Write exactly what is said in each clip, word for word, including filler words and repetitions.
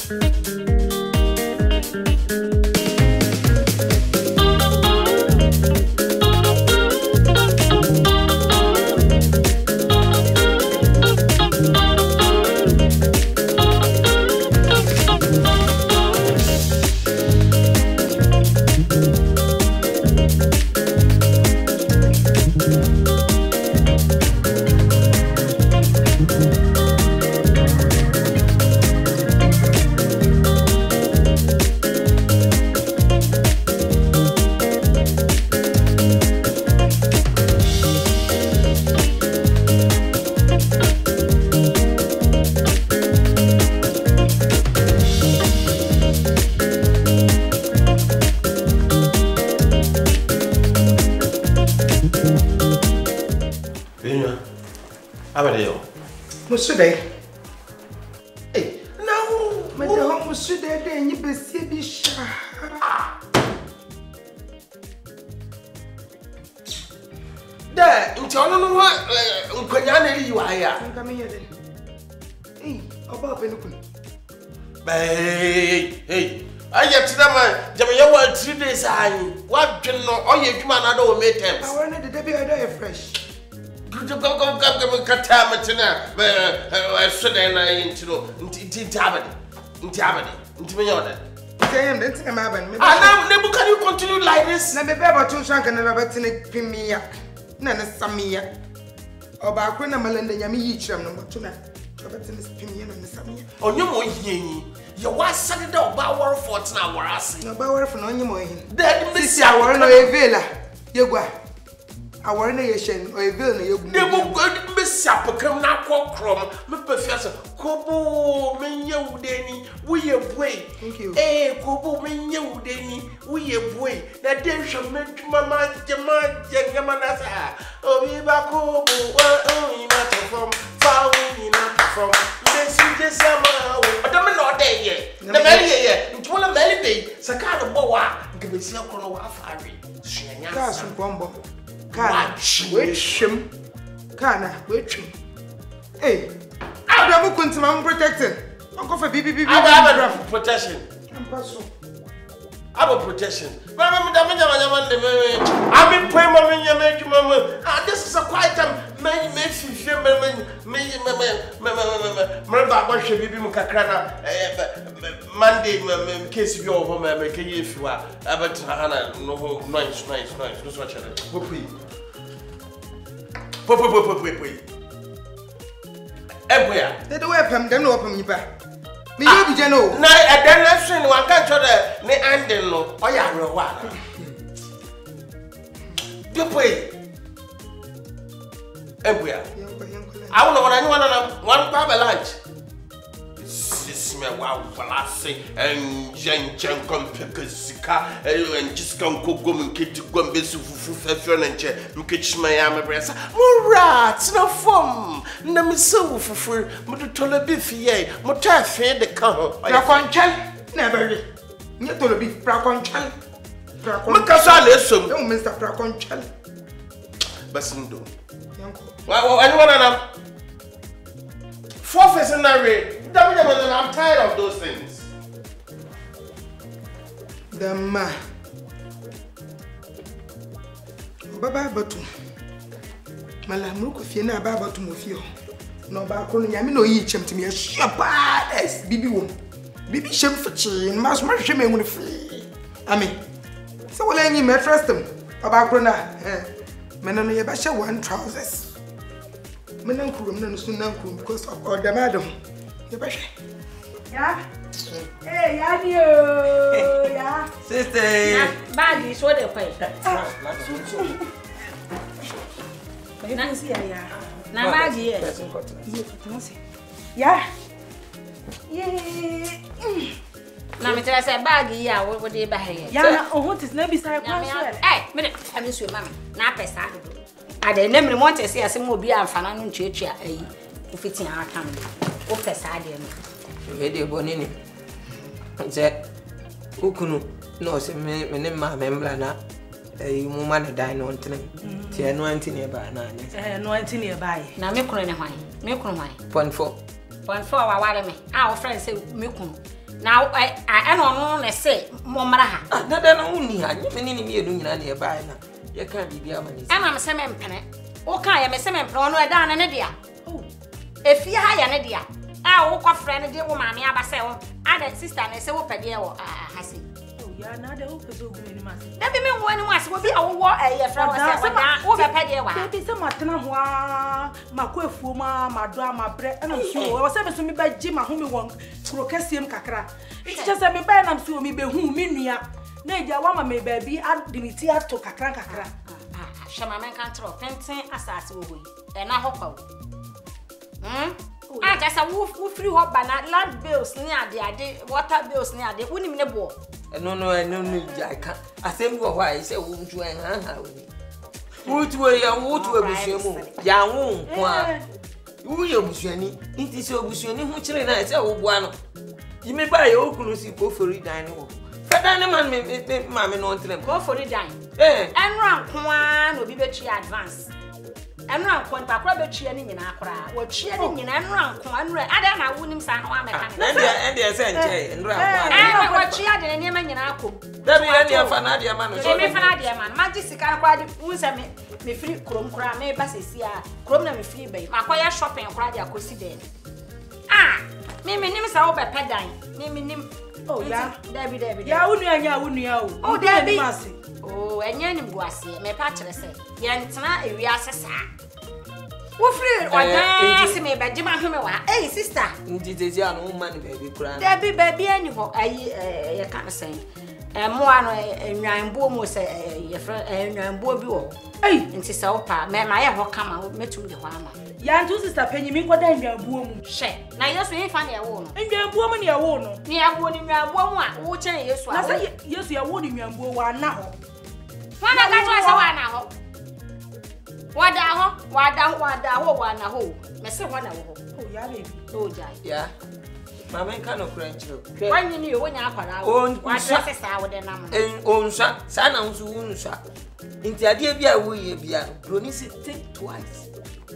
Today. Hey, no, my dog was should there, then you be see be shy. There, in Tono, what you are here. Come here then. Hey, about Penukun. Hey, hey, I get to them, Jamaica, three days. I what you know, all you come and I don't make them. I wanted the debut, I don't fresh. Go go go go go Katamatina, I said, and I into Intabadi, Intabadi, Intimate. Damn, that's a man. I never can you continue like this? Never ever two shank and never bet in a pimia. Nana Samia. Or Bakuna Melinda Yami each of them, but tonight. Robertson is pimia and Samia. Oh, you more ye. You was Saturday Bower for an hour. I see no Bower for no more. That Miss Hour no Villa. You I want nation or a villain. You go miss up a come now, crom, Professor Kobo, Menu Denny, we a boy. Thank you. Eh, Kobo, Menu Denny, we a boy. That day shall make my mind, Jaman, Yamanasa. Oh, we back home, oh, not from, found not from. This is the summer, but I'm not there yet. The very year, it's one of many days, Sakata Boa, give me some of our fiery. That's some bomb. Kana, which him? Kana, which him? Hey, I don't want to be protected. I'm going for B B B. I have a protection. I have a protection. I've been praying, Mamma. Ah, this is a quiet time. May make you feel me, me, remember, I should be Mukakrana Monday, case of your home, make a year if you are. But Hannah, no, nice, nice, nice. What's what you're Pop, pop, pop, wait, wait. Everywhere. They don't open, they don't open me back. Me, you know. No, I don't listen. One can't show the ne and no. Oh, yeah, no one. Good way. Everywhere. I don't know what anyone on one crab lunch. This me wow, Palasi and Jen Jen Compicasika and just come cook and kid to go visit furniture. You catch my arm breast. More rats, no foam. No, me so for free. But to tell a biffy, Motta fed the cow. Praconchal, never. You told a beef Praconchal. Praconchal, listen, no, Mister Praconchal. Basindo. Well, anyone of them? Fourth is in the rate. I'm tired of those things. The ma Baba Batu Malamuko Fiena Baba to Mufio. No Bacon Yamino each to me a shabba Bibi womb. Bibi shame for chin, Mass Marsham with free. I mean, so will any me trust them about Bruna, eh? Menano Yabasha one trousers. Menankum, no soon because of all the madam. Yeah? Hey, Yadio! Yeah? Sister! Bag is what they pay. Nancy, yeah. Now, Maggie, yes. Yeah? Yeah. Now, me tell say baggy, yeah, what would they buy here? Yeah, oh, what is not beside one? Hey, minute, I'm in sweet mammy. Now, Pessa. I didn't never want to see a single beer and Fanan church, eh? Fitting our time. O pesade no. Vede bonini. Nze ukunu no se me me ma membra na eh mu ma na dai no ntene. Ti eno anti ne ba na anya. Eh no anti ne ba yi. Na me kunu ne hwan? Me kunu hwan? Point four. point four wa ware me ah friend say me kun na I no no na say mo mra ha ah na da na unni ha nye me ni me enu nyina na e bae na ye kan bibia amani e ma me se me mpene o kan ye me se me mpene no e da na ne dia oh efie ha ya ne dia ah wo kwa friend de wo ma me aba se wo ada sister na se wo pede wo ah ha se ya na de wo pede ogun ni ma se da bi me wo ni wa se wo bi a wo eh ye friend wo se wo be pede wa bi se matena ho a makọ efuo ma mado ma bre na so wo se me so me ba gi ma ho me won kro kasiem kakra iti che se me ba na so me be hu me nua na eja wa ma me ba bi adimiti ato kakra kakra ah shama men kan tro penten asase wo hoyi e na ho kwa hm ah just a wo free ho bana land bills ni ade ade water bills ni ade woni me ne bo no no no no ja ka asem go ho ai se wo ntu en ha ha we wutu we ya wutu ebusuamu ya wu nko a wu ye obusuani nti se obusuani hu kire na se wo bua no yime ba ye okunu si ko fori dan ne wo kada ne man me me ma me no ntrem ko fori dan eh enro anko a no bi betwi advance enro anko pa kra betwi ni nyina akra wo twi ni nyina enro anko enro ada na wunim sa no ameka ne na ndi se nche enro anko eh wo twi ade ne ma nyina akom da bi ne afa na ade ma no so me fa na ade ma ma ji sika kwa ade unse me me free krom kra me ba sesi a krom na me free bay makoya shopping kra ade akosi den ah me me nim sa wo be pedan me me nim oh ya Debbie Debbie ya unu anya unu ya o oh Debbie oh enya ni buase me pa kire se ye ntena ewia sesa wo free odan se me be jima hwe me wa eh sister ndi tezi anu ma ni baby kura Debbie baby ani ho ayi ye kan sen eh mo ano enwanbo mo se ye fra enwanbo bi wo eh nti se wo pa me ma ye ho kama metum de ho ama ya ntu sister penyi mi koda enwanbo mu she na yesu yin fa na ye wo no enwanbo mu ne ye wo no ni awo ni nwanbo mu a wo chen yesu a na se yesu ye wo ni enwanbo wa na ho wana ka to se wa na ho wada ho wada ho wada ho wa na ho me se wana wo ho oh ya baby oh ja ya mama nka no kranchiro wanyi ni yo wonya akwara wo wa dress sa wo de nam en onsa sa na nso unsa nti ade bia wo ye bia broni se think twice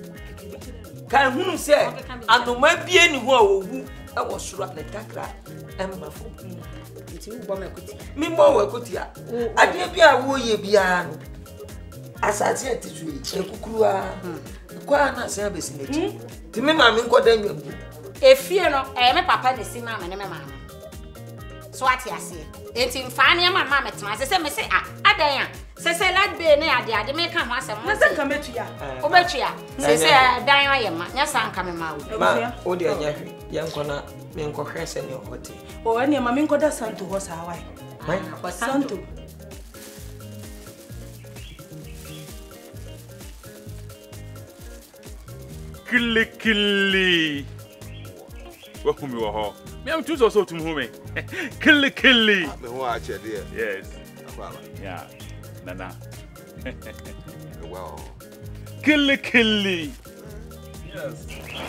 kan hunu se anoma bia ni ho a wowu e wo soro na takra emba fo nti wo bo makuti mi mo wa kutia ade bia wo ye bia no asati atitui ekukruwa kwa na se abesineti ti me ma mi nkoda nwabu efie no eh me papa ne si ma me ne me ma so ati ase enti mfa ne ma ma metema se se me se ah adan a se se lad be ne ade ade me ka ho asem na se ka metua o betua se se dan aye ma nya san ka me ma wo ma o de anya hwe ye nkona me nkɔhwɛ se ne ohote o ene ma me nkoda santo ho sa wai mai santo kili kili wa humi wa ho me am tu so so tum humi kili kili me ho a che there yes afala yeah nana wow kili kili yes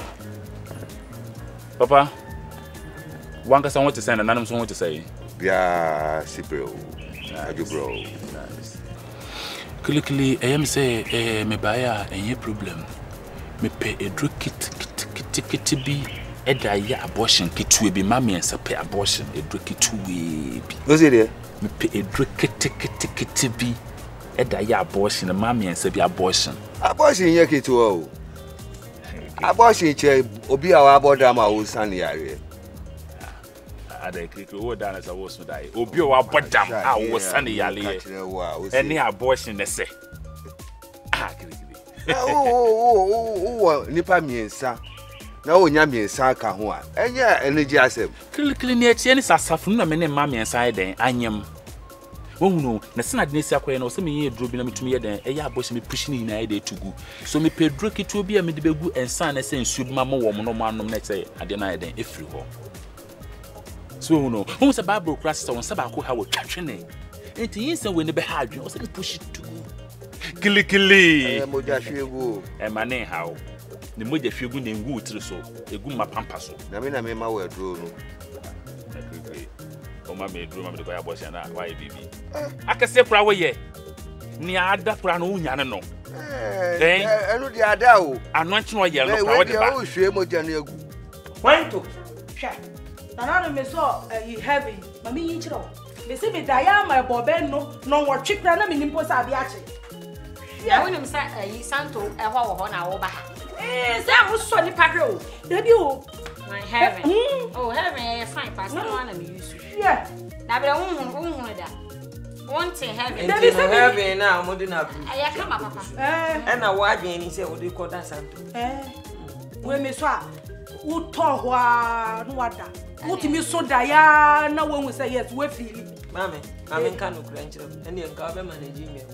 papa wanka sa want to say nanam so want to say bia sipro aju bro nice kili kili I am say eh me baya any problem me pay a drug kit kit kit kit bi eda ya abortion kitu bi ma me ensa pay abortion a drug kitu we bi no say there me pay a drug kit kit kit bi eda ya abortion ma me ensa bi abortion abortion ye kitu o abortion che obi a wa boda ma wo san yare ada kike wo dana sa wo so dai obi o wa bodam a wo san yare any abortion ne say ah kike oh oh oh oh nipa miensa na onya miensa ka ho a enye energy asem kili ne etie ne sasafunu na me ne ma miensa den anyem wonu na sena de nesi akoye na o se me ye duro bi na metumi ye den e ya aboshi me push ni na ye de tugu so me pedro kitu obi a me de begu ensa na se nsu bi ma mo wo mo no mo anom na che ade na ye den efiri ho so wonu won se bible class so won se ba ko ha wo twatwene enti yin se we ne be ha adwen o se me push tugu kili kili eh moja hwegu e mane hawo ne moja hwegu ne ngu utiri so egu ma pampa so na me na me ma we duro no o ma me duro ma me de ko ya bosia na wa e bibi akase kura wo ye ni ada kura no unya ne no eh enu di ada o anu nchi no ye no kura wo de ba o hwe moja na egu When to? Sure. Nana me so you heavy. Mami yin chiro. Me say me daya my bobe no no wo twekra na me nimpo sa bi ache. Ya wonim sa yi santo e ho wo na wo ba. Eh, say am so ni pakre o. Debi o. My heaven. Oh, heaven eh fine pass no one am use. Yeah. Na be won won won da. Want to heaven. Debi say heaven na amodi na ku. Aya kama papa. Eh. E na wo adwen ni say wo dey call that santo. Eh. We me so a wo to ho a no wada. Wo timi so da ya na wo hu say yes we feel. Mame, mame nka no kura nchire. Ene nka be manage me.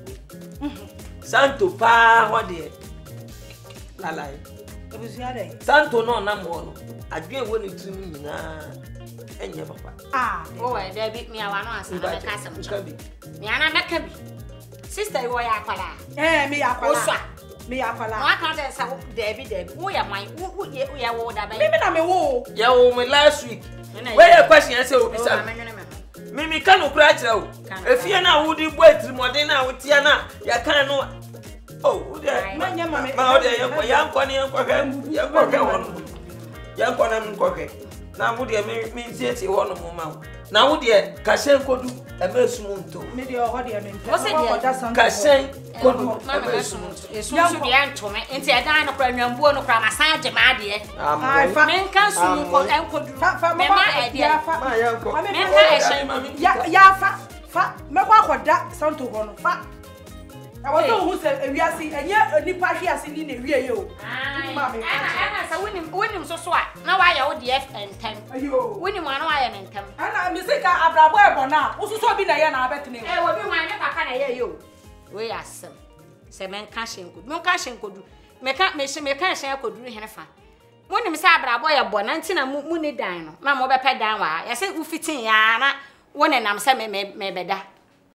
Santo pa ho de. Lalai. Ebusia dey. Santo no na mo no. Adwen wo ni trim nyina. Enye papa. Ah, oh, eh, there be me awa no asa na make asem. Me ana make bi. Sister you ya kwala. Eh, me ya kwala. Oso. Me ya kwala. No aka dey say there be there be. Wo ya man, wo ye wo ya wo da ba. Me me na me wo. Ya wo me last week. Where your question say obisa. Me me kan okura kire o. Efie na wo di bo atrimode na wo tia na ya kan no. Oh, wo dey. Manya mama. Ma wo dey yanko yanko ne yanko hwe. Yanko hwe won. Yanko na me ko hwe. Na wo dey me me tie tie wo no mo ma wo. Na wo dey ka sen kodu e ma sumunto. Me dey ho dey me. Wo se dey ka sen kodu mama me sumunto. Esunsu dey antome. Enti e dan no kra nwambuo no kra masaje ma de. Ai fa. Me nkan sumu ko enkodu. Me ma e dey. Ma yanko. Me nka e shen. Ya ya fa fa me kwa akoda santo ho no fa. I want to who say ewiase enye nipa hwe ase ni na ewie ye o. Ma me. Ana sa wonim wonim so so a na wa ya wo de F and ten. Ayo. Wonim ana wa ya nentem. Ana me say ka abrabo e bona. Wo so so bi na ye na abetene. Eh wo bi wan ne kaka na ye ye o. We asem. Se men ka hyenkodu. Men ka hyenkodu. Me ka me hye me ka hyenkodu henefa. Wonim say abrabo ye bona nti na mu ni dan no. Na mo be pe dan wa. Ya say wo fitin ya na wo nenam se me me beda.